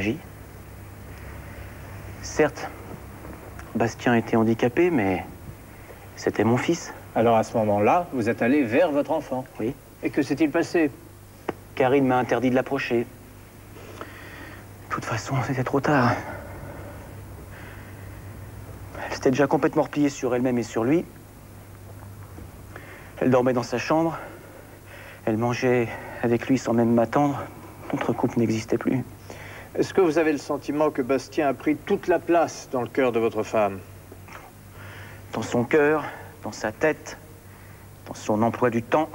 agi. Certes, Bastien était handicapé, mais c'était mon fils. Alors à ce moment-là, vous êtes allé vers votre enfant. Oui. Et que s'est-il passé? Karine m'a interdit de l'approcher. De toute façon, c'était trop tard. Elle s'était déjà complètement repliée sur elle-même et sur lui. Elle dormait dans sa chambre. Elle mangeait avec lui sans même m'attendre. Notre couple n'existait plus. Est-ce que vous avez le sentiment que Bastien a pris toute la place dans le cœur de votre femme? Dans son cœur, dans sa tête, dans son emploi du temps.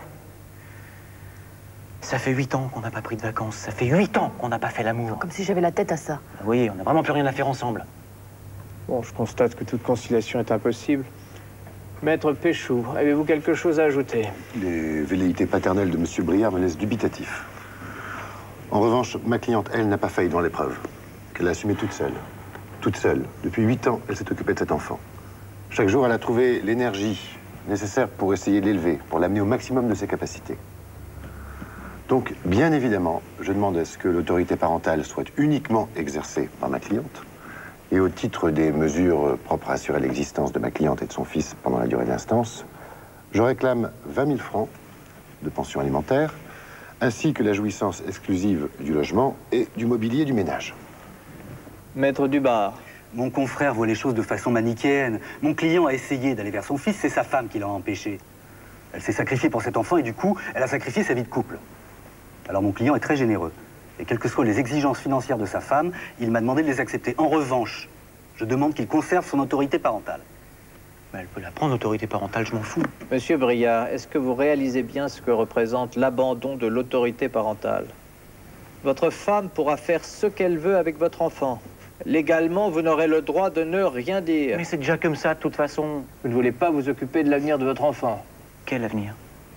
Ça fait 8 ans qu'on n'a pas pris de vacances. Ça fait 8 ans qu'on n'a pas fait l'amour. Comme si j'avais la tête à ça. Oui, on n'a vraiment plus rien à faire ensemble. Bon, je constate que toute conciliation est impossible. Maître Péchou, avez-vous quelque chose à ajouter? Les velléités paternelles de M. Briard me laissent dubitatif. En revanche, ma cliente, elle, n'a pas failli dans l'épreuve. Qu'elle a assumé toute seule. Toute seule. Depuis 8 ans, elle s'est occupée de cet enfant. Chaque jour, elle a trouvé l'énergie nécessaire pour essayer de l'élever, pour l'amener au maximum de ses capacités. Donc, bien évidemment, je demande à ce que l'autorité parentale soit uniquement exercée par ma cliente. Et au titre des mesures propres à assurer l'existence de ma cliente et de son fils pendant la durée de l'instance, je réclame 20 000 francs de pension alimentaire, ainsi que la jouissance exclusive du logement et du mobilier du ménage. Maître Dubar. Mon confrère voit les choses de façon manichéenne. Mon client a essayé d'aller vers son fils, c'est sa femme qui l'a empêché. Elle s'est sacrifiée pour cet enfant et du coup, elle a sacrifié sa vie de couple. Alors mon client est très généreux. Et quelles que soient les exigences financières de sa femme, il m'a demandé de les accepter. En revanche, je demande qu'il conserve son autorité parentale. Mais elle peut la prendre, l'autorité parentale, je m'en fous. Monsieur Briard, est-ce que vous réalisez bien ce que représente l'abandon de l'autorité parentale? Votre femme pourra faire ce qu'elle veut avec votre enfant. Légalement, vous n'aurez le droit de ne rien dire. Mais c'est déjà comme ça, de toute façon. Vous ne voulez pas vous occuper de l'avenir de votre enfant. Quel avenir?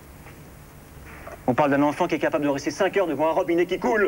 On parle d'un enfant qui est capable de rester 5 heures devant un robinet qui coule.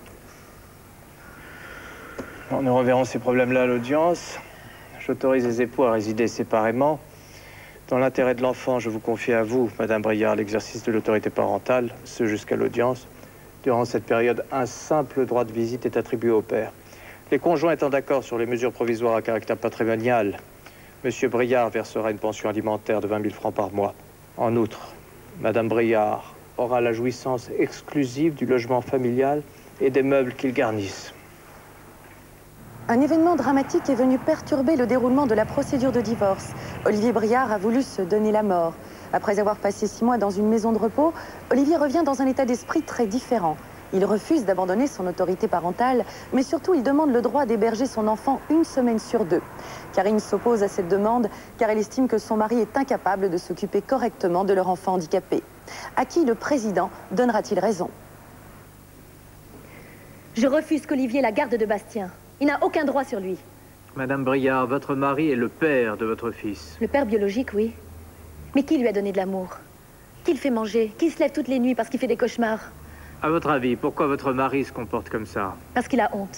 Bon, nous reverrons ces problèmes-là à l'audience. J'autorise les époux à résider séparément. Dans l'intérêt de l'enfant, je vous confie à vous, Madame Briard, l'exercice de l'autorité parentale, ce jusqu'à l'audience. Durant cette période, un simple droit de visite est attribué au père. Les conjoints étant d'accord sur les mesures provisoires à caractère patrimonial, Monsieur Briard versera une pension alimentaire de 20 000 francs par mois. En outre, Madame Briard aura la jouissance exclusive du logement familial et des meubles qu'il garnissent. Un événement dramatique est venu perturber le déroulement de la procédure de divorce. Olivier Briard a voulu se donner la mort. Après avoir passé 6 mois dans une maison de repos, Olivier revient dans un état d'esprit très différent. Il refuse d'abandonner son autorité parentale, mais surtout il demande le droit d'héberger son enfant 1 semaine sur 2. Karine s'oppose à cette demande car elle estime que son mari est incapable de s'occuper correctement de leur enfant handicapé. À qui le président donnera-t-il raison? Je refuse qu'Olivier la garde de Bastien. Il n'a aucun droit sur lui. Madame Briard, votre mari est le père de votre fils. Le père biologique, oui. Mais qui lui a donné de l'amour? Qui le fait manger? Qui se lève toutes les nuits parce qu'il fait des cauchemars? À votre avis, pourquoi votre mari se comporte comme ça? Parce qu'il a honte.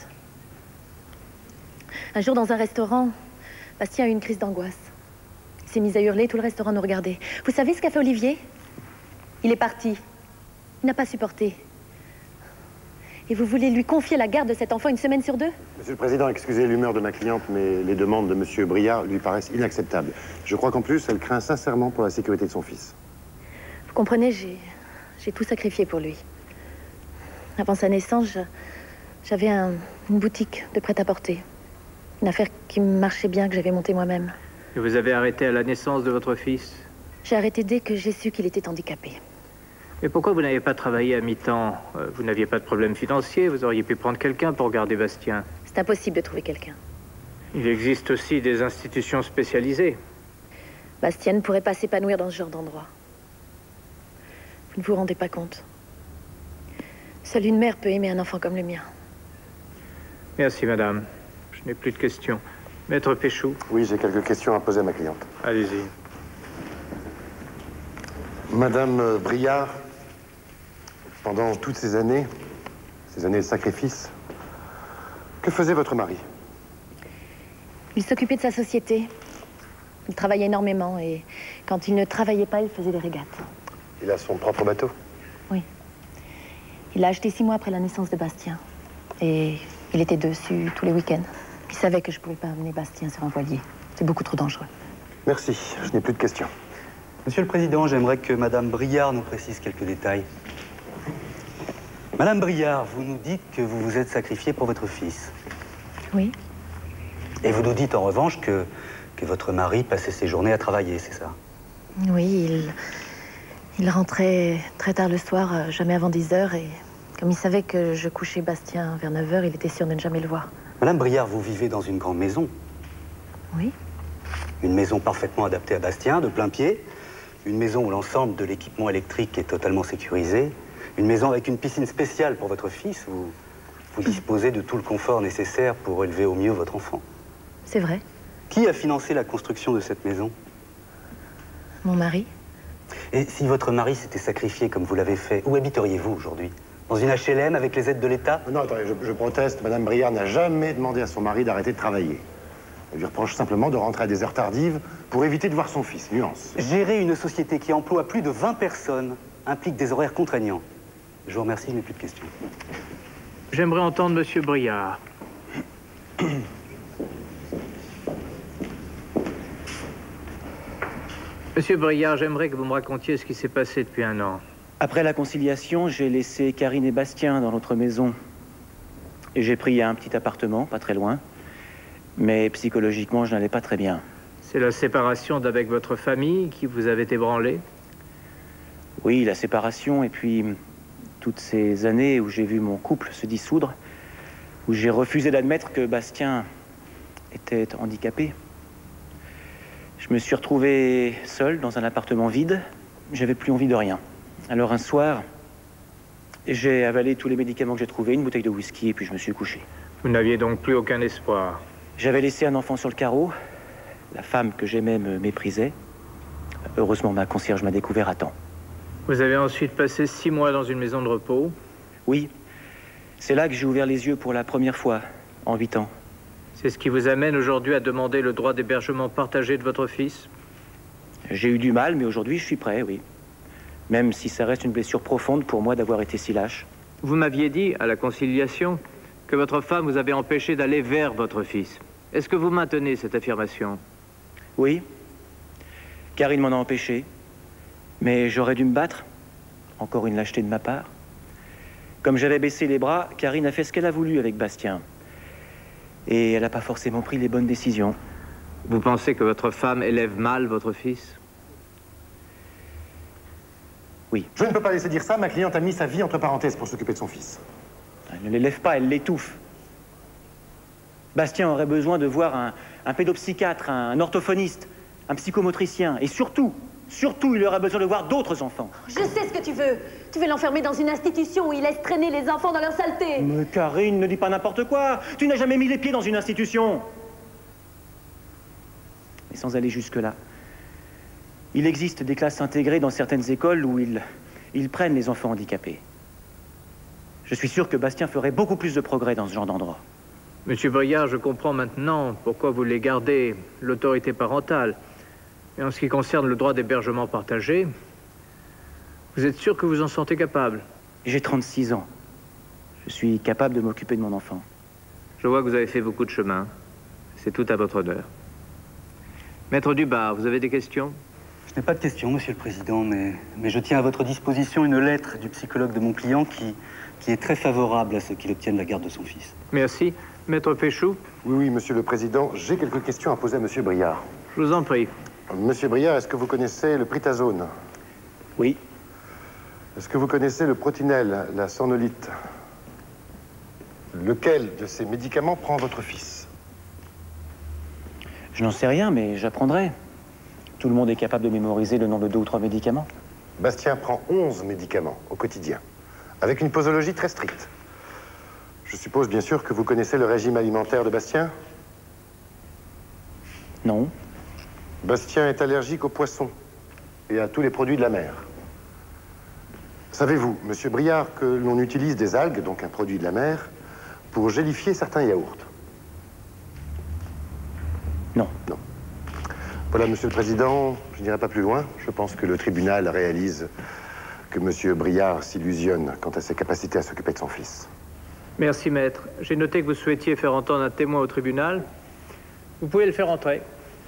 Un jour, dans un restaurant, Bastien a eu une crise d'angoisse. Il s'est mis à hurler, tout le restaurant nous regardait. Vous savez ce qu'a fait Olivier? Il est parti. Il n'a pas supporté. Et vous voulez lui confier la garde de cet enfant 1 semaine sur 2? Monsieur le Président, excusez l'humeur de ma cliente, mais les demandes de Monsieur Briard lui paraissent inacceptables. Je crois qu'en plus, elle craint sincèrement pour la sécurité de son fils. Vous comprenez, j'ai tout sacrifié pour lui. Avant sa naissance, j'avais une boutique de prêt-à-porter. Une affaire qui marchait bien, que j'avais montée moi-même. Et vous avez arrêté à la naissance de votre fils? J'ai arrêté dès que j'ai su qu'il était handicapé. Et pourquoi vous n'avez pas travaillé à mi-temps? Vous n'aviez pas de problème financier, vous auriez pu prendre quelqu'un pour garder Bastien. C'est impossible de trouver quelqu'un. Il existe aussi des institutions spécialisées. Bastien ne pourrait pas s'épanouir dans ce genre d'endroit. Vous ne vous rendez pas compte. Seule une mère peut aimer un enfant comme le mien. Merci, madame. Je n'ai plus de questions. Maître Péchou? Oui, j'ai quelques questions à poser à ma cliente. Allez-y. Madame Briard, pendant toutes ces années de sacrifice, que faisait votre mari? Il s'occupait de sa société. Il travaillait énormément et quand il ne travaillait pas, il faisait des régates. Il a son propre bateau? Oui. Il l'a acheté 6 mois après la naissance de Bastien. Et Il était dessus tous les week-ends. Il savait que je ne pouvais pas amener Bastien sur un voilier. C'est beaucoup trop dangereux. Merci, je n'ai plus de questions. Monsieur le Président, j'aimerais que Madame Briard nous précise quelques détails. Madame Briard, vous nous dites que vous vous êtes sacrifiée pour votre fils. Oui. Et vous nous dites en revanche que votre mari passait ses journées à travailler, c'est ça? Oui, il rentrait très tard le soir, jamais avant 10 heures, et comme il savait que je couchais Bastien vers 9 heures, il était sûr de ne jamais le voir. Madame Briard, vous vivez dans une grande maison. Oui. Une maison parfaitement adaptée à Bastien, de plein pied. Une maison où l'ensemble de l'équipement électrique est totalement sécurisé. Une maison avec une piscine spéciale pour votre fils. Vous disposez de tout le confort nécessaire pour élever au mieux votre enfant. C'est vrai. Qui a financé la construction de cette maison? Mon mari. Et si votre mari s'était sacrifié comme vous l'avez fait, où habiteriez-vous aujourd'hui? Dans une HLM avec les aides de l'État? Non, attendez, je proteste. Madame Briard n'a jamais demandé à son mari d'arrêter de travailler. Elle lui reproche simplement de rentrer à des heures tardives pour éviter de voir son fils. Nuance. Gérer une société qui emploie plus de 20 personnes implique des horaires contraignants. Je vous remercie, je n'ai plus de questions. J'aimerais entendre Monsieur Briard. Monsieur Briard, j'aimerais que vous me racontiez ce qui s'est passé depuis 1 an. Après la conciliation, j'ai laissé Karine et Bastien dans notre maison. Et j'ai pris un petit appartement, pas très loin. Mais psychologiquement, je n'allais pas très bien. C'est la séparation d'avec votre famille qui vous avait ébranlé? Oui, la séparation et puis toutes ces années où j'ai vu mon couple se dissoudre, où j'ai refusé d'admettre que Bastien était handicapé. Je me suis retrouvé seul dans un appartement vide. J'avais plus envie de rien. Alors un soir, j'ai avalé tous les médicaments que j'ai trouvés, une bouteille de whisky, et puis je me suis couché. Vous n'aviez donc plus aucun espoir? J'avais laissé un enfant sur le carreau. La femme que j'aimais me méprisait. Heureusement, ma concierge m'a découvert à temps. Vous avez ensuite passé 6 mois dans une maison de repos? Oui. C'est là que j'ai ouvert les yeux pour la première fois, en 8 ans. C'est ce qui vous amène aujourd'hui à demander le droit d'hébergement partagé de votre fils? J'ai eu du mal, mais aujourd'hui, je suis prêt, oui. Même si ça reste une blessure profonde pour moi d'avoir été si lâche. Vous m'aviez dit, à la conciliation, que votre femme vous avait empêché d'aller vers votre fils. Est-ce que vous maintenez cette affirmation? Oui. Karine m'en a empêché. Mais j'aurais dû me battre. Encore une lâcheté de ma part. Comme j'avais baissé les bras, Karine a fait ce qu'elle a voulu avec Bastien. Et elle n'a pas forcément pris les bonnes décisions. Vous pensez que votre femme élève mal votre fils? Oui. Je ne peux pas laisser dire ça. Ma cliente a mis sa vie entre parenthèses pour s'occuper de son fils. Elle ne l'élève pas, elle l'étouffe. Bastien aurait besoin de voir un pédopsychiatre, un orthophoniste, un psychomotricien. Et surtout, il aurait besoin de voir d'autres enfants. Je sais ce que tu veux. Tu veux l'enfermer dans une institution où il laisse traîner les enfants dans leur saleté. Mais Karine, ne dis pas n'importe quoi. Tu n'as jamais mis les pieds dans une institution. Mais sans aller jusque-là, il existe des classes intégrées dans certaines écoles où ils prennent les enfants handicapés. Je suis sûr que Bastien ferait beaucoup plus de progrès dans ce genre d'endroit. Monsieur Briard, je comprends maintenant pourquoi vous voulez garder l'autorité parentale. Et en ce qui concerne le droit d'hébergement partagé, vous êtes sûr que vous en sentez capable? J'ai 36 ans. Je suis capable de m'occuper de mon enfant. Je vois que vous avez fait beaucoup de chemin. C'est tout à votre honneur. Maître Dubar, vous avez des questions? Je n'ai pas de questions, Monsieur le Président, mais je tiens à votre disposition une lettre du psychologue de mon client qui est très favorable à ce qu'il obtienne la garde de son fils. Merci. Maître Péchou? Oui, Monsieur le Président, j'ai quelques questions à poser à Monsieur Briard. Je vous en prie. Monsieur Briard, est-ce que vous connaissez le Pritazone? Oui. Est-ce que vous connaissez le Protinel, la sornolite? Lequel de ces médicaments prend votre fils? Je n'en sais rien, mais j'apprendrai. Tout le monde est capable de mémoriser le nom de 2 ou 3 médicaments. Bastien prend 11 médicaments au quotidien, avec une posologie très stricte. Je suppose bien sûr que vous connaissez le régime alimentaire de Bastien? Non. Bastien est allergique aux poissons et à tous les produits de la mer. Savez-vous, Monsieur Briard, que l'on utilise des algues, donc un produit de la mer, pour gélifier certains yaourts? Non. Non. Voilà, Monsieur le Président, je n'irai pas plus loin. Je pense que le tribunal réalise que Monsieur Briard s'illusionne quant à ses capacités à s'occuper de son fils. Merci, maître. J'ai noté que vous souhaitiez faire entendre un témoin au tribunal. Vous pouvez le faire entrer.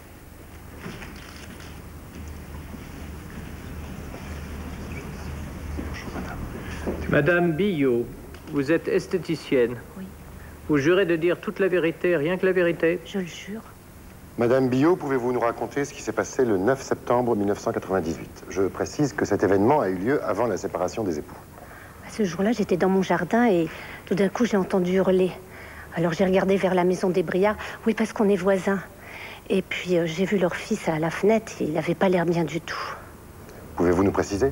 Madame Billot, vous êtes esthéticienne. Oui. Vous jurez de dire toute la vérité, rien que la vérité? Je le jure. Madame Billot, pouvez-vous nous raconter ce qui s'est passé le 9 septembre 1998? Je précise que cet événement a eu lieu avant la séparation des époux. Ce jour-là, j'étais dans mon jardin et tout d'un coup, j'ai entendu hurler. Alors j'ai regardé vers la maison des Briard. Oui, parce qu'on est voisins. Et puis j'ai vu leur fils à la fenêtre. Il n'avait pas l'air bien du tout. Pouvez-vous nous préciser?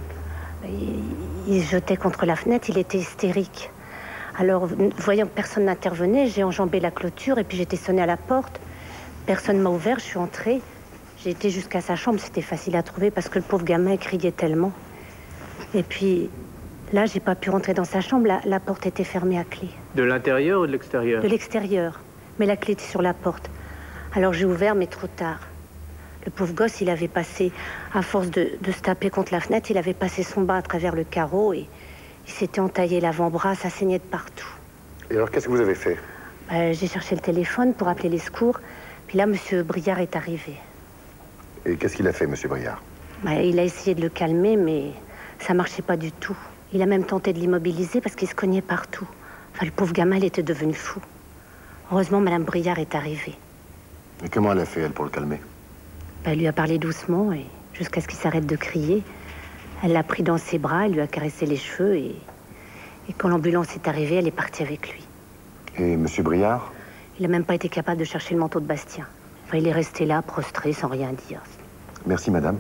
Il se jetait contre la fenêtre. Il était hystérique. Alors, voyant que personne n'intervenait, j'ai enjambé la clôture et puis j'ai été sonner à la porte. Personne m'a ouvert. Je suis entrée. J'ai été jusqu'à sa chambre. C'était facile à trouver parce que le pauvre gamin criait tellement. Et puis... là, j'ai pas pu rentrer dans sa chambre. La porte était fermée à clé. De l'intérieur ou de l'extérieur? De l'extérieur. Mais la clé était sur la porte. Alors j'ai ouvert, mais trop tard. Le pauvre gosse, il avait passé, à force de se taper contre la fenêtre, il avait passé son bras à travers le carreau et il s'était entaillé l'avant-bras, ça saignait de partout. Et alors, qu'est-ce que vous avez fait? J'ai cherché le téléphone pour appeler les secours. Puis là, monsieur Briard est arrivé. Et qu'est-ce qu'il a fait, monsieur Briard? Il a essayé de le calmer, mais ça marchait pas du tout. Il a même tenté de l'immobiliser parce qu'il se cognait partout. Enfin, le pauvre gamin, il était devenu fou. Heureusement, madame Briard est arrivée. Et comment elle a fait, elle, pour le calmer? Elle lui a parlé doucement et jusqu'à ce qu'il s'arrête de crier. Elle l'a pris dans ses bras, elle lui a caressé les cheveux et quand l'ambulance est arrivée, elle est partie avec lui. Et monsieur Briard? Il n'a même pas été capable de chercher le manteau de Bastien. Enfin, il est resté là, prostré, sans rien dire. Merci, madame.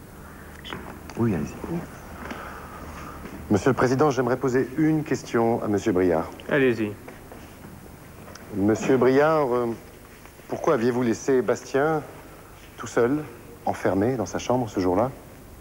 Oui, allez-y. Merci. Monsieur le Président, j'aimerais poser une question à monsieur Briard. Allez-y. Monsieur Briard, pourquoi aviez-vous laissé Bastien tout seul, enfermé dans sa chambre ce jour-là?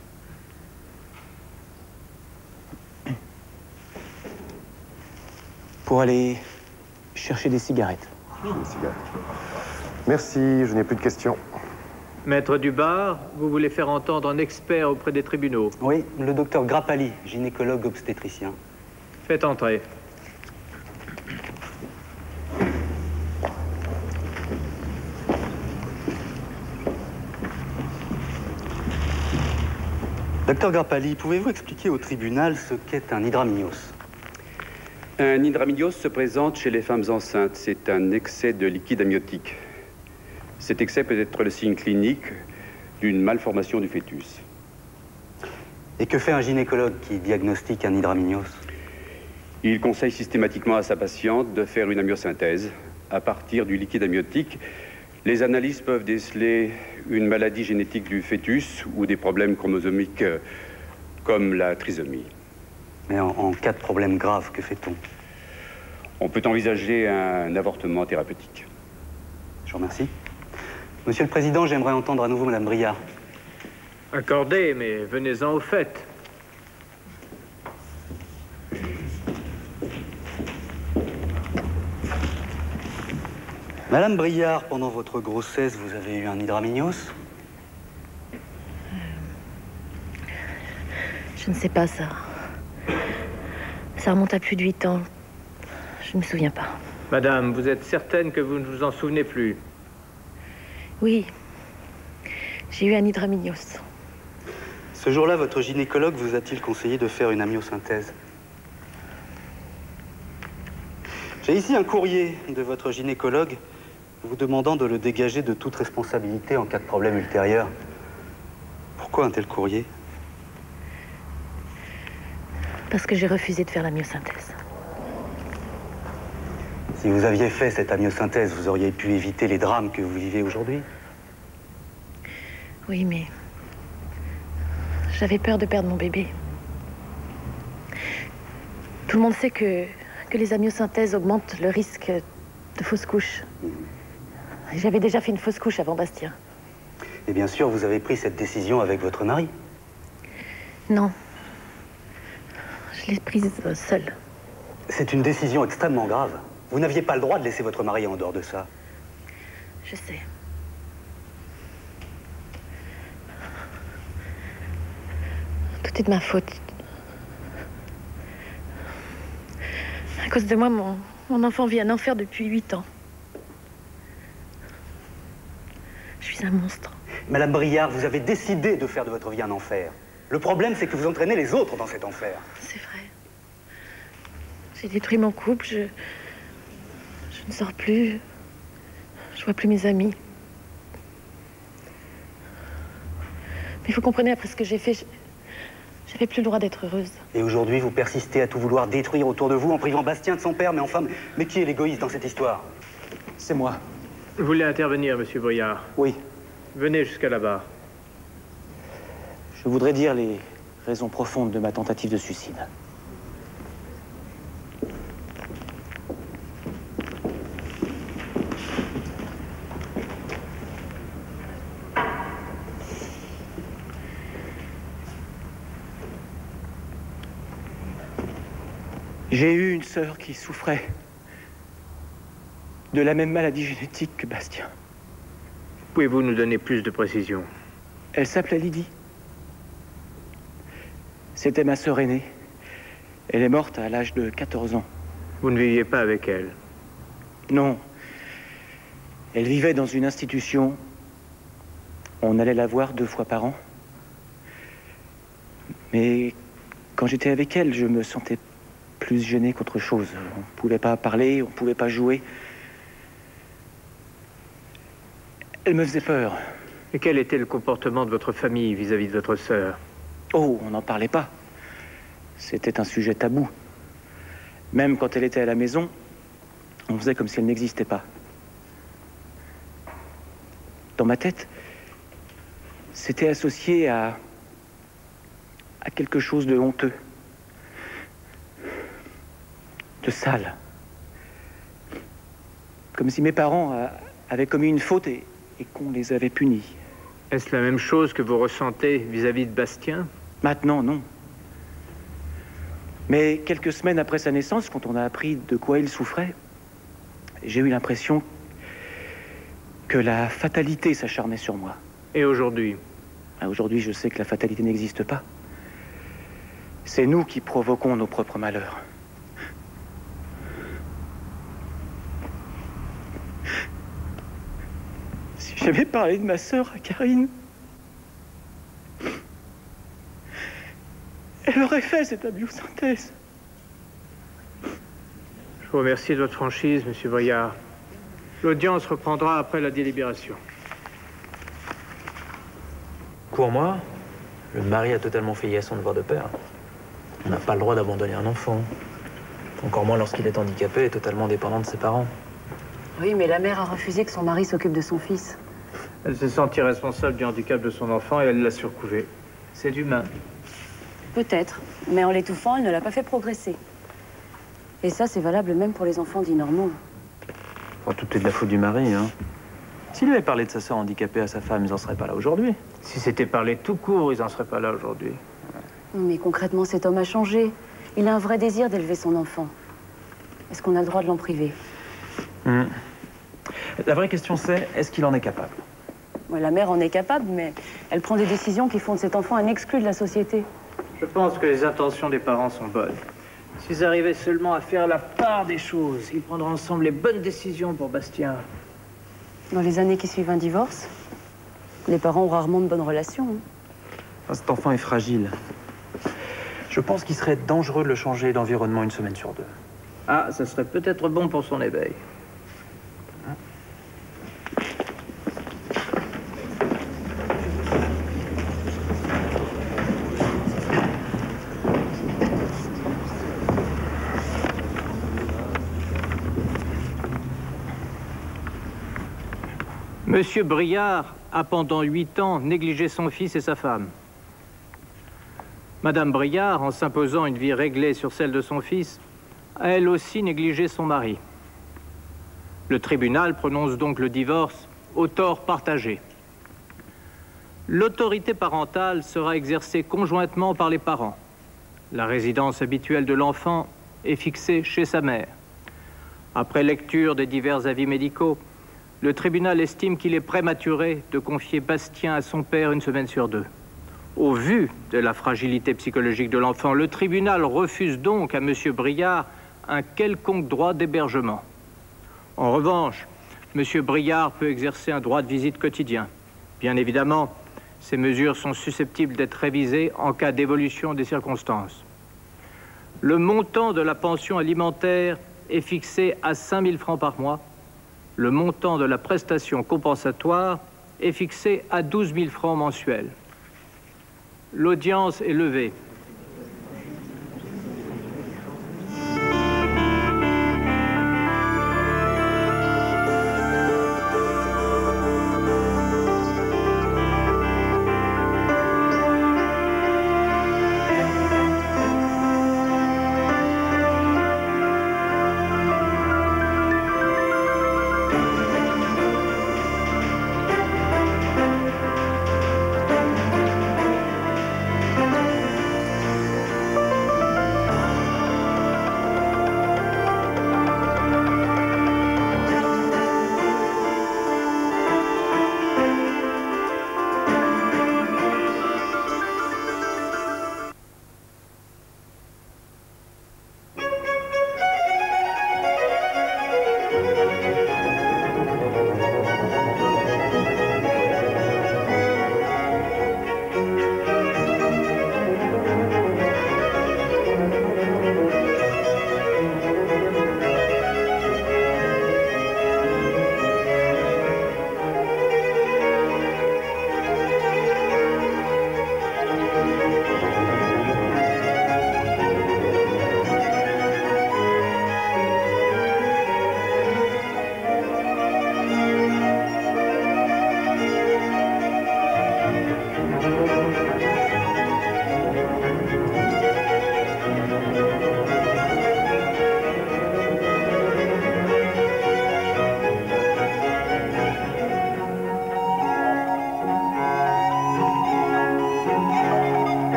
Pour aller chercher des cigarettes. Des cigarettes. Merci, je n'ai plus de questions. Maître Dubar, vous voulez faire entendre un expert auprès des tribunaux? Oui, le docteur Grappali, gynécologue obstétricien. Faites entrer. Docteur Grappali, pouvez-vous expliquer au tribunal ce qu'est un hydramnios? Un hydramnios se présente chez les femmes enceintes. C'est un excès de liquide amniotique. Cet excès peut être le signe clinique d'une malformation du fœtus. Et que fait un gynécologue qui diagnostique un hydramnios? Il conseille systématiquement à sa patiente de faire une amniosynthèse. À partir du liquide amniotique, les analyses peuvent déceler une maladie génétique du fœtus ou des problèmes chromosomiques comme la trisomie. Mais en cas de problème grave, que fait-on? On peut envisager un avortement thérapeutique. Je vous remercie. Monsieur le Président, j'aimerais entendre à nouveau madame Briard. Accordé, mais venez-en au fait. Madame Briard, pendant votre grossesse, vous avez eu un hydramnios? Je ne sais pas ça. Ça remonte à plus de 8 ans. Je ne me souviens pas. Madame, vous êtes certaine que vous ne vous en souvenez plus? Oui. J'ai eu un hydramnios. Ce jour-là, votre gynécologue vous a-t-il conseillé de faire une amniosynthèse? J'ai ici un courrier de votre gynécologue vous demandant de le dégager de toute responsabilité en cas de problème ultérieur. Pourquoi un tel courrier? Parce que j'ai refusé de faire la myosynthèse. Si vous aviez fait cette amniosynthèse, vous auriez pu éviter les drames que vous vivez aujourd'hui? Oui, mais... j'avais peur de perdre mon bébé. Tout le monde sait que les amniosynthèses augmentent le risque de fausse couche. J'avais déjà fait une fausse couche avant Bastien. Et bien sûr, vous avez pris cette décision avec votre mari? Non. Je l'ai prise seule. C'est une décision extrêmement grave. Vous n'aviez pas le droit de laisser votre mari en dehors de ça. Je sais. Tout est de ma faute. À cause de moi, mon Mon enfant vit un enfer depuis 8 ans. Je suis un monstre. Madame Briard, vous avez décidé de faire de votre vie un enfer. Le problème, c'est que vous entraînez les autres dans cet enfer. C'est vrai. J'ai détruit mon couple, je ne sors plus. Je vois plus mes amis. Mais vous comprenez, après ce que j'ai fait, j'avais plus le droit d'être heureuse. Et aujourd'hui, vous persistez à tout vouloir détruire autour de vous en privant Bastien de son père, mais enfin... Mais qui est l'égoïste dans cette histoire? C'est moi. Vous voulez intervenir, monsieur Briard? Oui. Venez jusqu'à là-bas. Je voudrais dire les raisons profondes de ma tentative de suicide. J'ai eu une sœur qui souffrait de la même maladie génétique que Bastien. Pouvez-vous nous donner plus de précisions? Elle s'appelait Lydie. C'était ma sœur aînée. Elle est morte à l'âge de 14 ans. Vous ne viviez pas avec elle? Non. Elle vivait dans une institution. On allait la voir 2 fois par an. Mais quand j'étais avec elle, je me sentais plus gêné qu'autre chose. On ne pouvait pas parler, on ne pouvait pas jouer. Elle me faisait peur. Et quel était le comportement de votre famille vis-à-vis de votre sœur? Oh, on n'en parlait pas. C'était un sujet tabou. Même quand elle était à la maison, on faisait comme si elle n'existait pas. Dans ma tête, c'était associé à quelque chose de honteux. De sale. Comme si mes parents avaient commis une faute et qu'on les avait punis. Est-ce la même chose que vous ressentez vis-à-vis de Bastien? Maintenant, non. Mais quelques semaines après sa naissance, quand on a appris de quoi il souffrait, j'ai eu l'impression que la fatalité s'acharnait sur moi. Et aujourd'hui? Aujourd'hui, je sais que la fatalité n'existe pas. C'est nous qui provoquons nos propres malheurs. Si j'avais parlé de ma sœur à Karine, elle aurait fait cette abiosynthèse. Je vous remercie de votre franchise, monsieur Briard. L'audience reprendra après la délibération. Pour moi, le mari a totalement failli à son devoir de père. On n'a pas le droit d'abandonner un enfant. Encore moins lorsqu'il est handicapé et totalement dépendant de ses parents. Oui, mais la mère a refusé que son mari s'occupe de son fils. Elle s'est sentie responsable du handicap de son enfant et elle l'a surcouvé. C'est humain. Peut-être, mais en l'étouffant, elle ne l'a pas fait progresser. Et ça, c'est valable même pour les enfants dits normaux. Bon, tout est de la faute du mari, hein. S'il avait parlé de sa sœur handicapée à sa femme, ils n'en seraient pas là aujourd'hui. Si c'était parlé tout court, ils n'en seraient pas là aujourd'hui. Mais concrètement, cet homme a changé. Il a un vrai désir d'élever son enfant. Est-ce qu'on a le droit de l'en priver? La vraie question, c'est est-ce qu'il en est capable? Ouais, la mère en est capable, mais elle prend des décisions qui font de cet enfant un exclu de la société. Je pense que les intentions des parents sont bonnes. S'ils arrivaient seulement à faire la part des choses, ils prendront ensemble les bonnes décisions pour Bastien. Dans les années qui suivent un divorce, les parents ont rarement de bonnes relations. Enfin, cet enfant est fragile. Je pense qu'il serait dangereux de le changer d'environnement 1 semaine sur 2. Ah, ça serait peut-être bon pour son éveil. Monsieur Briard a pendant 8 ans négligé son fils et sa femme. Madame Briard, en s'imposant une vie réglée sur celle de son fils, a elle aussi négligé son mari. Le tribunal prononce donc le divorce au tort partagé. L'autorité parentale sera exercée conjointement par les parents. La résidence habituelle de l'enfant est fixée chez sa mère. Après lecture des divers avis médicaux, le tribunal estime qu'il est prématuré de confier Bastien à son père 1 semaine sur 2. Au vu de la fragilité psychologique de l'enfant, le tribunal refuse donc à M. Briard un quelconque droit d'hébergement. En revanche, M. Briard peut exercer un droit de visite quotidien. Bien évidemment, ces mesures sont susceptibles d'être révisées en cas d'évolution des circonstances. Le montant de la pension alimentaire est fixé à 5 000 francs par mois. Le montant de la prestation compensatoire est fixé à 12 000 francs mensuels. L'audience est levée.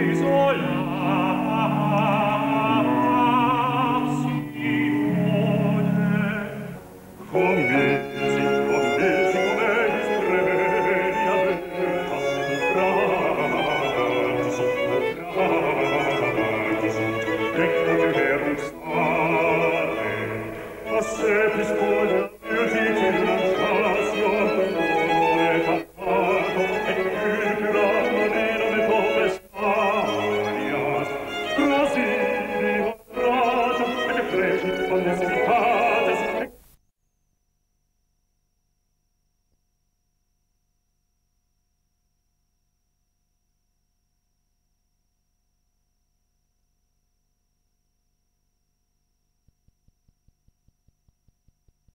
isola